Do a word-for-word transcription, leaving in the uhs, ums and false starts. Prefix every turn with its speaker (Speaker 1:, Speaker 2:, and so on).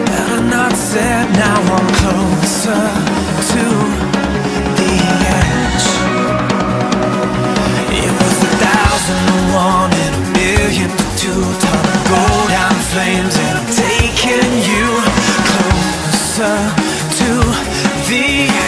Speaker 1: Better not said, now I'm closer to the edge. It was a thousand to one and a million to two. Time to go down in flames and I'm taking you closer to the edge.